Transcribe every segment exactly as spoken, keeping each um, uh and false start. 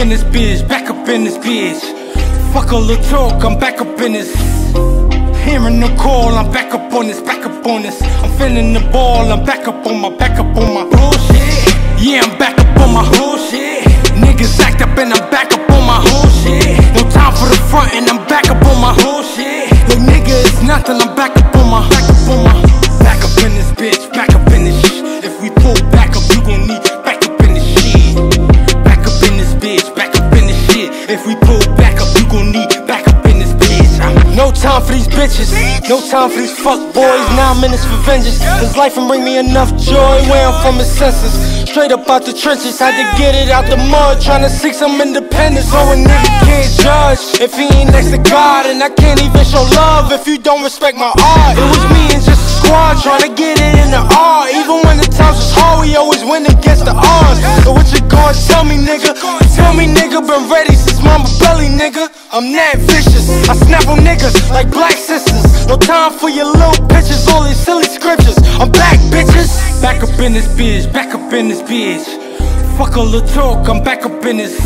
in this bitch, back up in this bitch. Fuck all the talk, I'm back up in this. Hearing the call, I'm back up on this, back up on this. I'm feeling the ball, I'm back up on my, back up on my bullshit. Yeah, I'm back up on my bullshit. Niggas act up and I'm back up on my bullshit. No time for the front and I'm back up on my bullshit. Look, nigga, it's nothing, I'm back up on my, back up on my. Back up in this bitch, back up in this shit. If we pull back up, you gon' need back up in this shit. Back up in this bitch, back up in this shit. If we pull back up, you gon' need back up in this bitch. I'm no time for these bitches, no time for these fuck boys. Nine minutes for vengeance. This life can bring me enough joy where I'm from his senses. Straight up out the trenches, had to get it out the mud. Tryna seek some independence, so a nigga can't judge if he ain't next to God. And I can't even show love if you don't respect my art. It was me and just a squad tryna get it in the art. Even when the times was hard, we always win against the odds. So what you gonna tell me, nigga? Tell me, nigga, been ready since mama belly, nigga. I'm that vicious, I snap on niggas like black sisters. No time for your little bitches, all these silly scriptures. I'm back, bitches. Back up in this bitch, back up in this bitch. Fuck all the talk, I'm back up in this.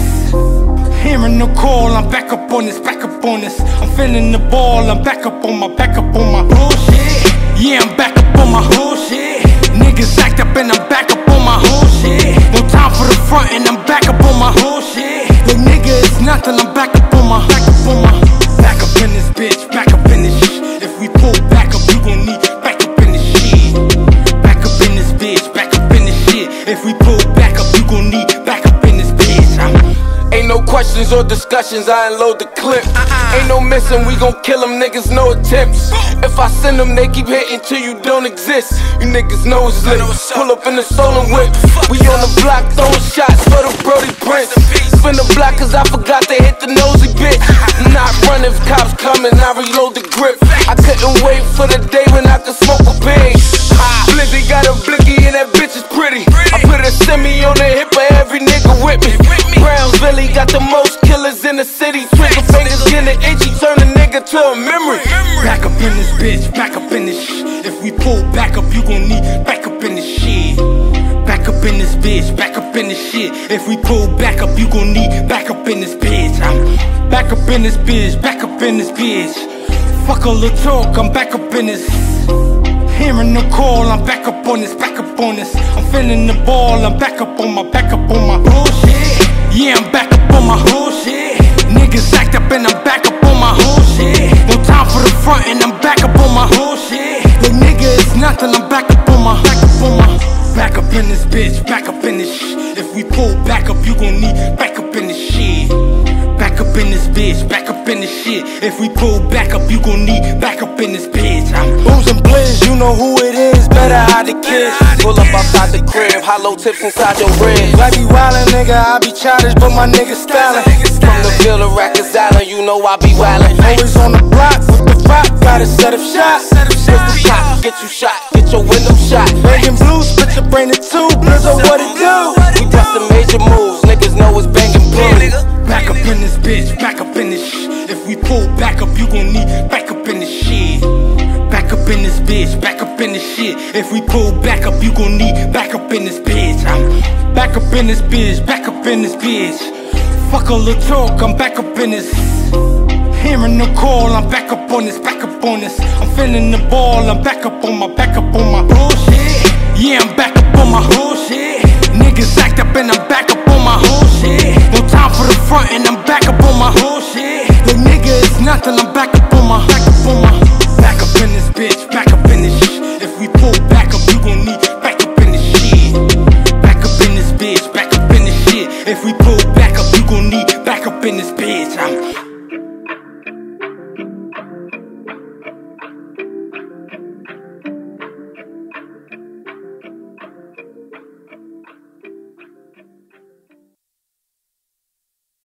Hearing the call, I'm back up on this, back up on this. I'm feeling the ball, I'm back up on my, back up on my bullshit. Yeah, I'm back up on my bullshit. Niggas act up and I'm back up on my bullshit. No time for the front and I'm back up on my bullshit. Look, nigga, it's nothing, I'm back up on my, back up on my. Back up in this bitch, back up in this shit. If we pull back up, you gon' need back up in this shit. Back up in this bitch, back up in this shit. If we pull back up, you gon' need back up in this bitch. I'm ain't no questions or discussions, I unload the clip. Ain't no missing, we gon' kill them niggas, no attempts. If I send them, they keep hitting till you don't exist. You niggas know it's lit, pull up in the stolen whip. We on the block throwing shots for the Brody Prince. Spin the block cause I forgot to hit the nosy bitch. Not running if cops coming, I reload the grip. I couldn't wait for the day when I could smoke a pig. Blizzy got a blicky and that bitch is pretty. I put a semi on the hip of every nigga with me. Brownsville got the most killers in the city. Trigger fingers getting itchy, turn a nigga to a memory. Back up in this bitch, back up in this shit. If we pull back up, you gon' need back up in this shit. Back up in this bitch, back up in this shit. If we pull back up, you gon' need back up in this bitch. I'm back up in this bitch, back up in this bitch. Fuck all the talk, I'm back up in this. Hearing the call, I'm back up on this, back up on this. I'm feeling the ball, I'm back up on my, back up on my bullshit. Yeah, I'm back up on my bullshit. Niggas act up and I'm back up on my bullshit. No time for the front and I'm back up on my bullshit. Look, nigga, it's nothing, I'm back up on my, back up on my. Back up in this bitch, back up in this shit. If we pull back up, you gon' need back up in this shit. Back up in this bitch, back up in this shit. If we pull back up, you gon' need back up in this bitch. I'm booms and blizz, you know who it is, better hide the kids. Pull up outside the crib, hollow tips inside your ribs. I be wildin', nigga, I be childish, but my nigga stylin'. From the Ville to Rikers Island, you know I be wildin'. Always on the block with the rock, got a set of shots. Pistol pop, get you shot, get your window shot. Bangin' blue, split your brain in two, Blizzo, what it do? We got some major moves, niggas know it's bangin' blue. Back up in this bitch, back up in this shit. If we pull back up, you gon' need back up in this shit. Back up in this bitch, back up in this shit. If we pull back up, you gon' need back up in this bitch. I'm back up in this bitch, back up in this bitch. Fuck all the talk, I'm back up in this. Hearing the call, I'm back up on this, back up on this. I'm feeling the ball, I'm back up on my, back up on my bullshit. Yeah, I'm back up on my bullshit. Niggas act up and I'm back up on my bullshit. No time for the front and I'm back up on my bullshit. Look, nigga, it's nothing, I'm back up on my, back up on my.